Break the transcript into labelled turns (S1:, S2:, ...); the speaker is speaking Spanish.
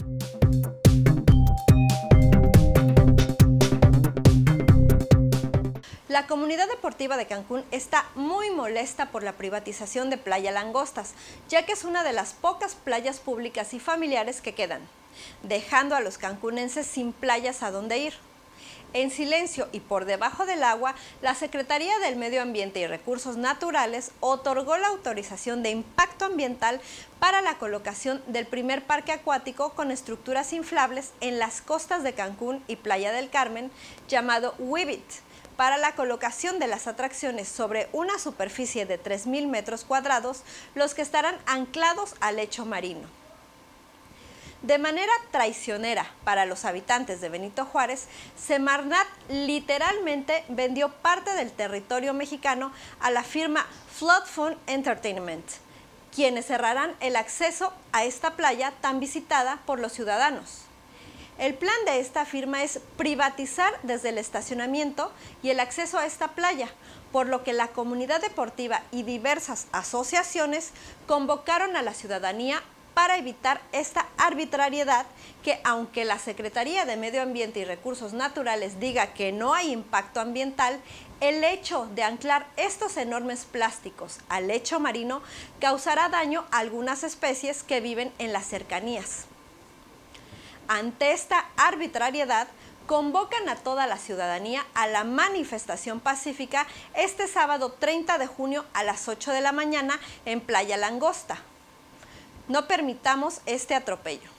S1: La comunidad deportiva de Cancún está muy molesta por la privatización de Playa Langostas, ya que es una de las pocas playas públicas y familiares que quedan, dejando a los cancunenses sin playas a donde ir. En silencio y por debajo del agua, la Secretaría del Medio Ambiente y Recursos Naturales otorgó la autorización de impacto ambiental para la colocación del primer parque acuático con estructuras inflables en las costas de Cancún y Playa del Carmen, llamado Wibit, para la colocación de las atracciones sobre una superficie de 3,000 metros cuadrados, los que estarán anclados al lecho marino. De manera traicionera para los habitantes de Benito Juárez, Semarnat literalmente vendió parte del territorio mexicano a la firma Flood Fund Entertainment, quienes cerrarán el acceso a esta playa tan visitada por los ciudadanos. El plan de esta firma es privatizar desde el estacionamiento y el acceso a esta playa, por lo que la comunidad deportiva y diversas asociaciones convocaron a la ciudadanía para evitar esta arbitrariedad que, aunque la Secretaría de Medio Ambiente y Recursos Naturales diga que no hay impacto ambiental, el hecho de anclar estos enormes plásticos al lecho marino causará daño a algunas especies que viven en las cercanías. Ante esta arbitrariedad, convocan a toda la ciudadanía a la manifestación pacífica este sábado 30 de junio a las 8 de la mañana en Playa Langosta. No permitamos este atropello.